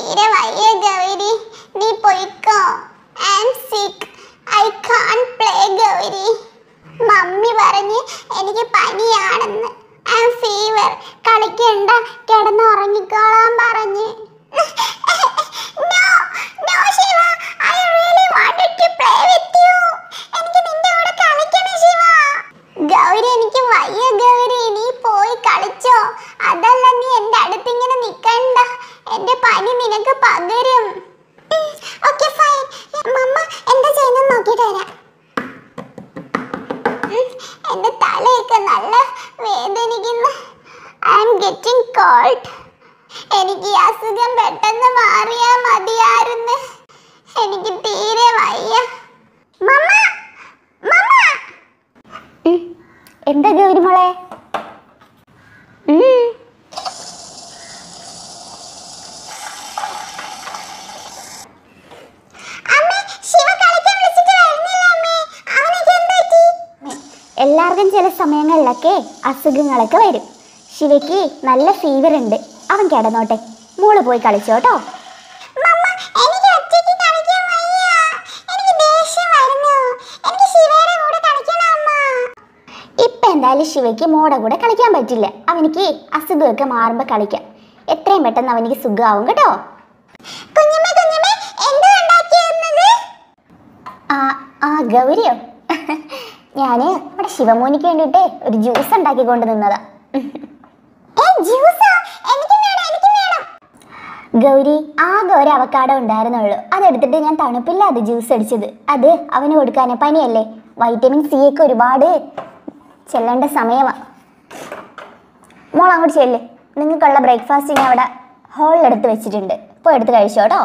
തീരെ വയ്യ ഗൗരി, നീ പോയിക്കോ. I am sick, I can't play Gauri. Mummy പറഞ്ഞ് എനിക്ക് പനിയാണെന്ന്. ഐ ആം ഫീവർ, കളിക്കണ്ട, കിടന്ന് ഉറങ്ങിക്കോളാൻ പറഞ്ഞ്. No, no Shiva, I really wanted to play with you. എനിക്ക് നിന്റെ കൂടെ കളിക്കണം ശിവ. ഗൗരി എനിക്ക് വയ്യ ഗൗരി, നീ പോയി കളിച്ചോ. അതല്ല, നീ എൻ്റെ അടുത്ത് ഇങ്ങനെ നിൽക്കണ്ട, എൻ്റെ പനി നിനക്ക് പകരും. Okay fine. മമ്മ എന്താ ചെയ്യുന്നത് നോക്കിയിട്ട് വരാം. എൻ്റെ തലയൊക്കെ നല്ല വേദനിക്കുന്നു. I am getting cold. എനിക്ക് ഈ അസുഖം പെട്ടെന്ന് മാറിയാ മതിയായിരുന്നു. എനിക്ക് തീരെ വയ്യ. മമ്മ, മമ്മ. എന്താ ഗൗരി മോളെ? എല്ലാവർക്കും ചില സമയങ്ങളിലൊക്കെ അസുഖങ്ങളൊക്കെ വരും. ശിവയ്ക്ക് നല്ല ഫീവർ ഉണ്ട്, അവൻ കിടന്നോട്ടെ, മോള് പോയി കളിച്ചോട്ടോ. ഇപ്പൊ എന്തായാലും ശിവയ്ക്ക് മോടെ കൂടെ കളിക്കാൻ പറ്റില്ല. അവനിക്ക് അസുഖമൊക്കെ മാറുമ്പോ കളിക്കാം. എത്രയും പെട്ടെന്ന് അവനിക്ക് സുഖമാവും കേട്ടോ. ഗൗരിയോ? ഞാന് നമ്മുടെ ശിവമോനിക്ക് വേണ്ടിട്ട് ഒരു ജ്യൂസ് ഉണ്ടാക്കി കൊണ്ട് നിന്നതാ. ഗൗരി, ആകെ ഒരു അവക്കാടോ ഉണ്ടായിരുന്നുള്ളൂ. അതെടുത്തിട്ട് ഞാൻ തണുപ്പില്ലാതെ ജ്യൂസ് അടിച്ചത്. അത് അവന് കൊടുക്കാന്, പനിയല്ലേ, വൈറ്റമിൻ സി ഒക്കെ ഒരുപാട് ചെല്ലേണ്ട സമയമാണ്. മോൾ അങ്ങോട്ട് ചെല്ല്. നിങ്ങൾക്കുള്ള ബ്രേക്ക്ഫാസ്റ്റ് ഞാൻ അവിടെ ഹോളിലെടുത്ത് വെച്ചിട്ടുണ്ട്, പോയി എടുത്ത് കഴിച്ചോട്ടോ.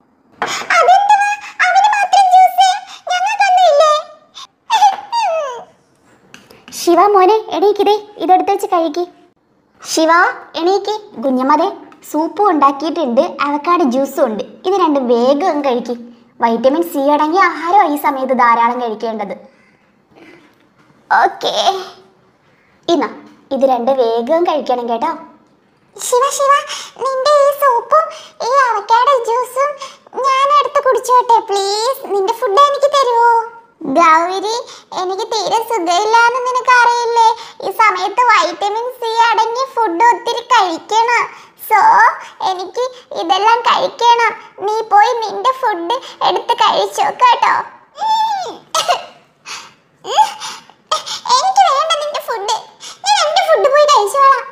ശിവ മോനെ എണീക്കിതേ, ഇതെടുത്ത് വെച്ച് കഴിക്ക്. ശിവ എണീക്ക്. കുഞ്ഞമ്മതെ സൂപ്പും ഉണ്ടാക്കിയിട്ടുണ്ട്, അവക്കാട് ജ്യൂസും ഉണ്ട്. ഇത് രണ്ടും വേഗം കഴിക്കും. വൈറ്റമിൻ സി അടങ്ങിയ ആഹാരം ഈ സമയത്ത് ധാരാളം കഴിക്കേണ്ടത്. ഓക്കെ, ഇന്നാ ഇത് രണ്ട് വേഗം കഴിക്കണം കേട്ടോ. ശിവ ശിവ, നിന്റെ ഈ സൂപ്പും ഈ അവക്കാട് ജ്യൂസും ഞാൻ എടുത്ത് കുടിച്ചോട്ടെ പ്ലീസ്. നിന്റെ ഫുഡ് എനിക്ക് തരുമോ? ഗൗരി, എനിക്ക് തീരെ സുഖമില്ലാന്ന് നിനക്ക് അറിയില്ലേ. ഈ സമയത്ത് വൈറ്റമിൻ സി അടങ്ങിയ ഫുഡ് ഒത്തിരി കഴിക്കണം. സോ എനിക്ക് ഇതെല്ലാം കഴിക്കണം. നീ പോയി നിന്റെ ഫുഡ് എടുത്ത് കഴിച്ചോ കേട്ടോ. എനിക്ക് വേണ്ട നിന്റെ ഫുഡ്, ഞാൻ എന്റെ ഫുഡ് പോയി കഴിച്ചോളാം.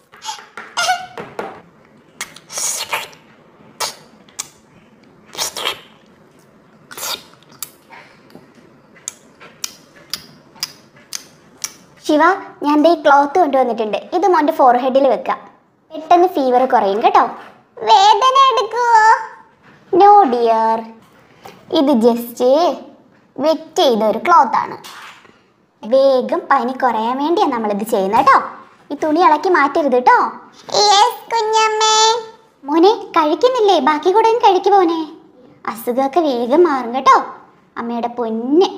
ശിവ, ഞാൻ ഈ ക്ലോത്ത് കൊണ്ടുവന്നിട്ടുണ്ട്. ഇത് മോൻ്റെ ഫോർഹെഡിൽ വെക്കാം. പെട്ടെന്ന് ഫീവർ കുറയും കേട്ടോ. വേദന എടുക്കുവോ? നോ ഡിയർ, ഇത് ജസ്റ്റ് വെറ്റ് ചെയ്ത ഒരു ക്ലോത്താണ്. വേഗം പനി കുറയാൻ വേണ്ടിയാണ് നമ്മളിത് ചെയ്യുന്നത് കേട്ടോ. ഈ തുണി ഇളക്കി മാറ്റരുത് കേട്ടോ. യെസ് കുഞ്ഞമ്മേ. മോനെ കഴിക്കുന്നില്ലേ? ബാക്കി കൂടെ കഴിക്കു മോനെ. അസുഖമൊക്കെ വേഗം മാറും കേട്ടോ. അമ്മയുടെ പൊന്ന്.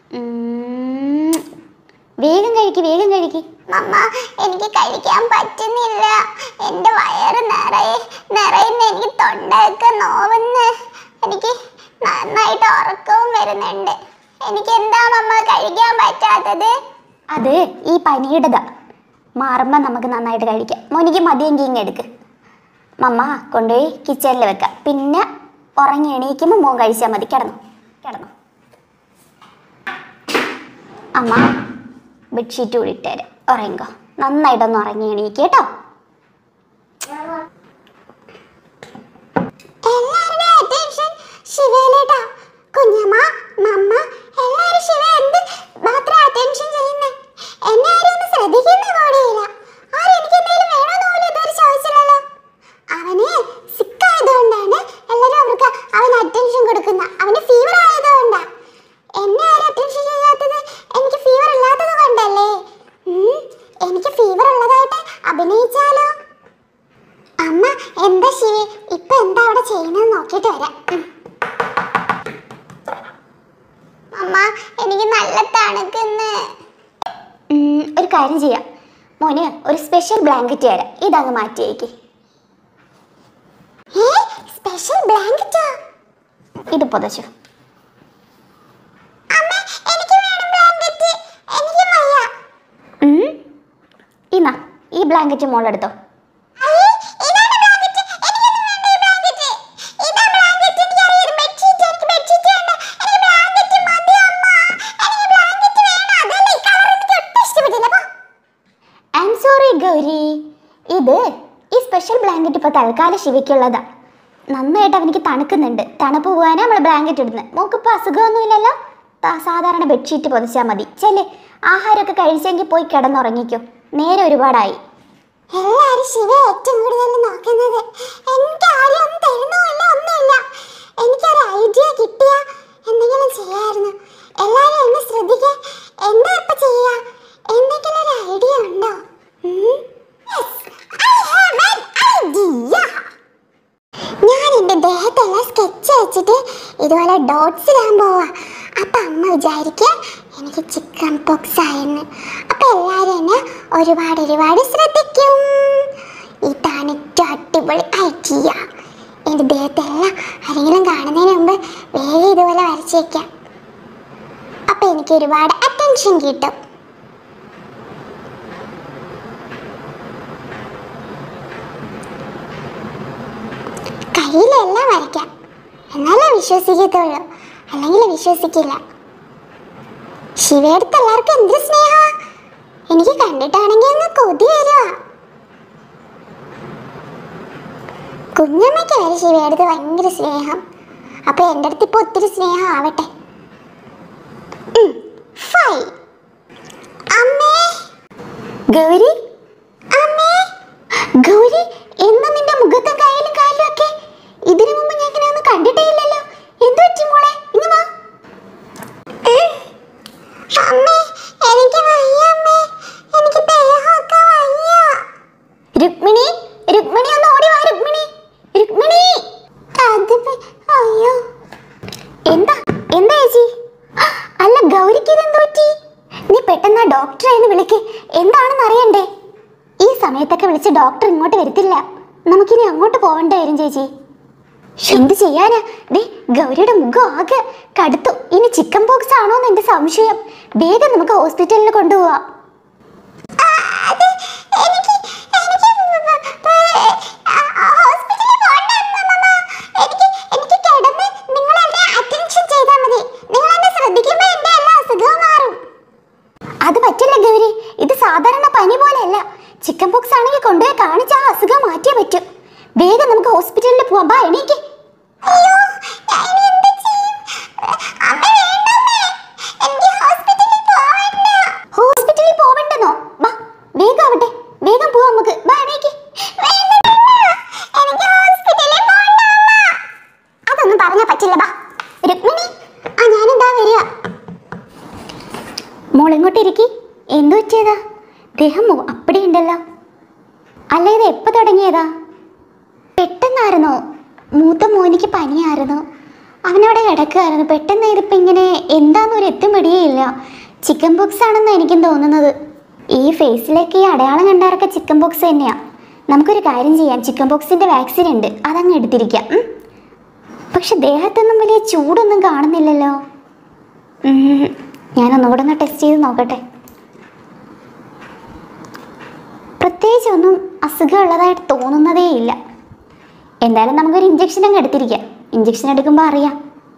വേഗം കഴിക്ക്, വേഗം കഴിക്ക്. മമ്മ, എനിക്ക് കഴിക്കാൻ പറ്റുന്നില്ല. എൻ്റെ വയറ് നിറയുന്ന, എനിക്ക് തൊണ്ടയൊക്കെ നോവുന്നു. എനിക്ക് നന്നായിട്ട് ഉറക്കവും വരുന്നുണ്ട്. എനിക്ക് എന്താ മമ്മ കഴിക്കാൻ പറ്റാത്തത്? അത് ഈ പനിയുടേതാ. മാറുമ്പോൾ നമുക്ക് നന്നായിട്ട് കഴിക്കാം. മോനിക്ക് മതിയെങ്കിൽ ഇങ്ങ് എടുക്ക്. മമ്മ കൊണ്ടുപോയി കിച്ചണിൽ വെക്കാം. പിന്നെ ഉറങ്ങി എണീക്കുമ്പോൾ മോൻ കഴിച്ചാൽ മതി. കിടന്നു. അമ്മ ബെഡ്ഷീറ്റ് കൂടി ഇട്ടുതരാം. ഉറങ്ങിക്കോ. നന്നായിട്ടൊന്ന് ഉറങ്ങി എണീക്ക് കേട്ടോ. കുഞ്ഞമ്മ, മമ്മ, എല്ലാരും ശിവ എന്ത് മാത്രം അറ്റൻഷൻ ചെയ്യുന്നേ? എന്നെ ആരും ഒന്ന് ശ്രദ്ധിക്കുന്ന കൂടിയില്ല. ആരും എനിക്ക് എന്തെങ്കിലും വേണമെന്ന് പോലും ഇതുവരെ ചോദിച്ചില്ലല്ലോ. അവന് സിക്കായതുകൊണ്ടാണ് എല്ലാരും അവന് അറ്റൻഷൻ കൊടുക്കുന്ന. അവന് ഫീവർ ആയതുകൊണ്ടാ. എന്നെ ആരും അറ്റൻഷൻ ചെയ്യാത്തത് എനിക്ക് ഫീവർ ഇല്ലാത്തത് കൊണ്ടല്ലേ. എനിക്ക് ഫീവർ ഉള്ളതായിട്ട് അഭിനയിച്ചാലോ? അമ്മ എന്താ ശിവ ഇപ്പൊ എന്താ അവിടെ ചെയ്യുന്നത് നോക്കിയിട്ട് വരാം. അമ്മ, എനിക്ക് നല്ല തണുക്കുന്നു. ഒരു കാര്യം ചെയ്യാം, മോന് ഒരു സ്പെഷ്യൽ ബ്ലാങ്കറ്റ് തരാം. ഇതങ്ങ് മാറ്റിയേക്ക്. സ്പെഷ്യൽ ബ്ലാങ്കറ്റാ. ഇത് പൊതച്ചു. ഇന്നാ ഈ ബ്ലാങ്കറ്റ് മോളെടുത്തോ. ഗൗരി, ഇത് ഈ സ്പെഷ്യൽ ബ്ലാങ്കറ്റ് ഇപ്പോൾ തൽക്കാലം ശിവയ്ക്കുള്ളതാ. നന്നായിട്ട് അവനിക്ക് തണുക്കുന്നുണ്ട്. തണുപ്പ് പോകാനാണ് നമ്മൾ ബ്ലാങ്കറ്റ് ഇടുന്നത്. മോക്കിപ്പോൾ അസുഖമൊന്നുമില്ലല്ലോ. സാധാരണ ബെഡ്ഷീറ്റ് പൊതിച്ചാൽ മതി. ചെല്ലേ, ആഹാരമൊക്കെ കഴിച്ചെങ്കിൽ പോയി കിടന്നുറങ്ങിക്കോ. നേരെ ഒരുപാടായി. എല്ലാവരും ശിവ ഏറ്റവും കൂടുതൽ നോക്കുന്നത്. എനിക്ക് ആരും ഒന്നും തരുന്നുമില്ല, ഒന്നുമില്ല. എനിക്കൊരു ഐഡിയ കിട്ടിയ എന്തെങ്കിലും ചെയ്യായിരുന്നു. എല്ലാവരും എന്നെ ശ്രദ്ധിക്കുക. എന്താ ഇപ്പം ചെയ്യുക? എന്തെങ്കിലും ഒരു ഐഡിയ ഉണ്ടോ? ഞാൻ എൻ്റെ ദേഹത്തെല്ലാം സ്കെച്ച് വെച്ചിട്ട് ഇതുപോലെ ഡോട്ട്സ് ഇടാൻ പോവാ. അപ്പം അമ്മ വിചാരിക്കുക എനിക്ക് ചിക്കൻ പോക്സ് ആയെന്ന്. അപ്പം എല്ലാവരും എന്നെ ഒരുപാട് ശ്രദ്ധിക്കും. ഇതാണ് ഏറ്റവും അടിപൊളി ഐഡിയ. എൻ്റെ ദേഹത്തെല്ലാം ആരെങ്കിലും കാണുന്നതിന് മുമ്പ് വേഗം ഇതുപോലെ വരച്ച് വയ്ക്കാം. അപ്പം എനിക്ക് ഒരുപാട് അറ്റൻഷൻ കിട്ടും. കയ്യിലെല്ലാം വരയ്ക്കാം, എന്നാലേ വിശ്വസിക്കത്തുള്ളൂ, അല്ലെങ്കിൽ വിശ്വസിക്കില്ല. ശിവയെടുത്ത് എല്ലാവർക്കും എന്ത് സ്നേഹമാ. എനിക്ക് കണ്ടിട്ടാണെങ്കിൽ അങ്ങ് കൊതി വരുവാ. കുഞ്ഞമ്മയ്ക്ക് വരെ ശിവയെടുത്ത് ഭയങ്കര സ്നേഹം. അപ്പൊ എൻ്റെ അടുത്ത് ഇപ്പൊ ഒത്തിരി സ്നേഹം ആവട്ടെ. അമ്മേ ഗൗരി, അമ്മേ ഗൗരി, എന്താ നിന്റെ മുഖത്തും കയ്യിലും കാലിലും ഒക്കെ? ഇതിനു മുമ്പ് ഞാൻ ഇങ്ങനെ ഒന്നും കണ്ടിട്ടേ ഇല്ലല്ലോ. എന്ത് പറ്റി മോളെ? ഇങ്ങ് വാ. അമ്മേ എനിക്ക് വയ്യ അമ്മേ, എനിക്ക് ദേഹമൊക്കെ വയ്യ. രുക്മിണി, രുക്മിണി ഒന്ന് ഓടി വാ. രുക്മിണി, രുക്മിണി. അയ്യോ, എന്താ എന്താ ചേച്ചി? അല്ല ഗൗരിക്ക് ഇതെന്ത് പറ്റി? നീ പെട്ടെന്ന് ആ ഡോക്ടറെ എന്ന് വിളിക്ക്. എന്താണെന്ന് അറിയണ്ടേ? ഈ സമയത്തൊക്കെ വിളിച്ച് ഡോക്ടർ ഇങ്ങോട്ട് വരത്തില്ല. നമുക്കിനി അങ്ങോട്ട് പോകേണ്ടി വരും ചേച്ചി. എന്ത് ചെയ്യാനാ? ദേ ഗൗരിയുടെ മുഖം ആകെ കടുത്തു. ഇനി ചിക്കൻ പോക്സ് ആണോന്ന് എന്റെ സംശയം. വേഗം നമുക്ക് ഹോസ്പിറ്റലിൽ കൊണ്ടുപോവാം. അത് പറ്റില്ല ഗൗരി, ഇത് സാധാരണ പനി പോലെയല്ല. ചിക്കൻ പോക്സ് ആണെങ്കിൽ കൊണ്ടുപോയി കാണിച്ച് ആ അസുഖം മാറ്റിയേ പറ്റും. വേഗം നമുക്ക് ഹോസ്പിറ്റലിൽ പോവാം. ബാ, എണീക്ക്. ഹോസ്പിറ്റലിൽ പോവണ്ടെന്നോ? ബാ വേഗം ആവട്ടെ, വേഗം പോവാം നമുക്ക്. ബാ, എണീക്ക്. അതൊന്നും പറഞ്ഞാ പറ്റില്ല. ബാ രുക്മിണി, ഞാനെന്താ വരിക. മോളിങ്ങോട്ട് ഇരിക്കി. എന്തു പറ്റിയതാ? ദേഹമോ അപ്പടി ഉണ്ടല്ലോ. അല്ല, ഇത് എപ്പോൾ തുടങ്ങിയതാ? പെട്ടെന്നായിരുന്നോ? മൂത്ത മോനിക്ക് പനിയായിരുന്നു, അവനവിടെ കിടക്കുമായിരുന്നു. പെട്ടെന്ന് ഇതിപ്പോൾ ഇങ്ങനെ എന്താണെന്നൊരു എത്തും പിടിയേയില്ല. ചിക്കൻ പോക്സ് ആണെന്ന് എനിക്കും തോന്നുന്നത്. ഈ ഫേസിലേക്ക് ഈ അടയാളം കണ്ടാറൊക്കെ ചിക്കൻ പോക്സ് തന്നെയാണ്. നമുക്കൊരു കാര്യം ചെയ്യാം, ചിക്കൻ പോക്സിൻ്റെ വാക്സിൻ ഉണ്ട്, അതങ്ങ് എടുത്തിരിക്കാം. പക്ഷെ ദേഹത്തൊന്നും വലിയ ചൂടൊന്നും കാണുന്നില്ലല്ലോ. ഞാനൊന്നുകൂടെ ഒന്ന് ടെസ്റ്റ് ചെയ്ത് നോക്കട്ടെ. പ്രത്യേകിച്ച് ഒന്നും അസുഖമുള്ളതായിട്ട് തോന്നുന്നതേ ഇല്ല. എന്തായാലും നമുക്കൊരു ഇഞ്ചക്ഷൻ അങ്ങ് എടുത്തിരിക്കാം. ഇഞ്ചക്ഷൻ എടുക്കുമ്പോൾ അറിയാം.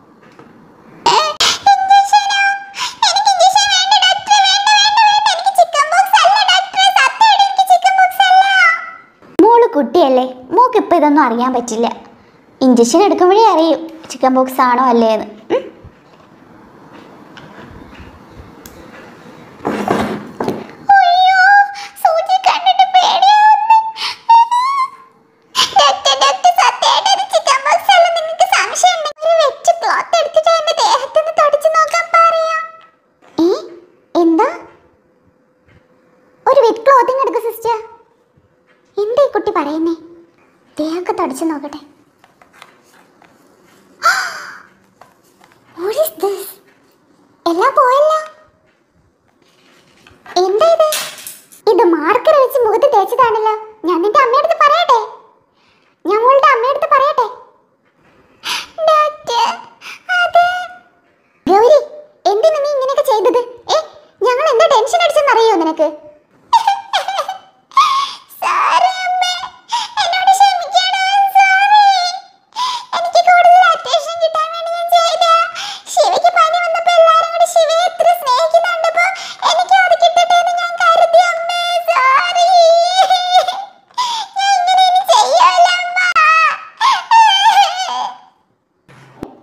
മോള് കുട്ടിയല്ലേ, മോക്ക് ഇപ്പം ഇതൊന്നും അറിയാൻ പറ്റില്ല. ഇഞ്ചക്ഷൻ എടുക്കുമ്പോഴേ അറിയും ചിക്കൻ പോക്സ് ആണോ അല്ലേന്ന്. കുട്ടി പറയുന്നേ, ദേഹമൊക്കെ തുടച്ചു നോക്കട്ടെ. എല്ലാം പോയല്ലോ. എന്താ ഇത്? ഇത് മാർക്കർ വെച്ച് മുഖത്ത് തേച്ചതാണല്ലോ. ഞാൻ നിന്റെ അമ്മയടുത്ത് പറയട്ടെ? ഞാൻ മോളുടെ അമ്മയടുത്ത് പറയട്ടെ?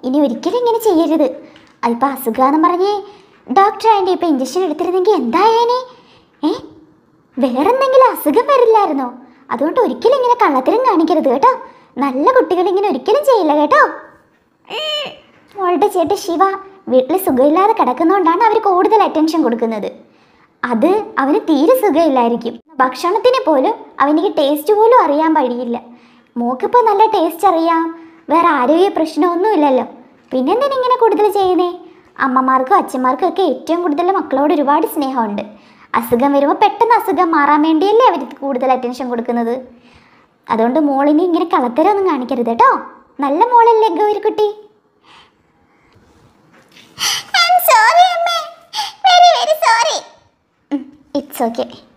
ഇനി ഒരിക്കലും ഇങ്ങനെ ചെയ്യരുത്. അതിപ്പോൾ അസുഖമാണെന്ന് പറഞ്ഞേ ഡോക്ടർ ആൻറ്റി ഇപ്പോൾ ഇഞ്ചക്ഷൻ എടുത്തിരുന്നെങ്കിൽ എന്തായേനെ? വേറെന്തെങ്കിലും അസുഖം വരില്ലായിരുന്നോ? അതുകൊണ്ട് ഒരിക്കലും ഇങ്ങനെ കള്ളത്തരം കാണിക്കരുത് കേട്ടോ. നല്ല കുട്ടികൾ ഇങ്ങനെ ഒരിക്കലും ചെയ്യില്ല കേട്ടോ. മോളുടെ ചേട്ടൻ ശിവ വീട്ടിൽ സുഖമില്ലാതെ കിടക്കുന്നതുകൊണ്ടാണ് അവർ കൂടുതൽ അറ്റൻഷൻ കൊടുക്കുന്നത്. അത് അവന് തീരെ സുഖമില്ലായിരിക്കും. ഭക്ഷണത്തിന് പോലും അവനിക്ക് ടേസ്റ്റ് പോലും അറിയാൻ കഴിയില്ല. മോക്കിപ്പോൾ നല്ല ടേസ്റ്റ് അറിയാം, വേറെ ആരോഗ്യ പ്രശ്നമൊന്നും ഇല്ലല്ലോ. പിന്നെന്തിനാ ഇങ്ങനെ കൂടുതൽ ചെയ്യുന്നേ? അമ്മമാർക്കും അച്ഛന്മാർക്കും ഒക്കെ ഏറ്റവും കൂടുതൽ മക്കളോട് ഒരുപാട് സ്നേഹമുണ്ട്. അസുഖം വരുമ്പോൾ പെട്ടെന്ന് അസുഖം മാറാൻ വേണ്ടിയല്ലേ അവർ കൂടുതൽ അറ്റൻഷൻ കൊടുക്കുന്നത്. അതുകൊണ്ട് മോളിനി ഇങ്ങനെ കളത്തരമൊന്നും കാണിക്കരുത് കേട്ടോ. നല്ല മോളല്ലേ ഗൗരിക്കുട്ടി? sorry അമ്മേ, very very sorry. It's okay.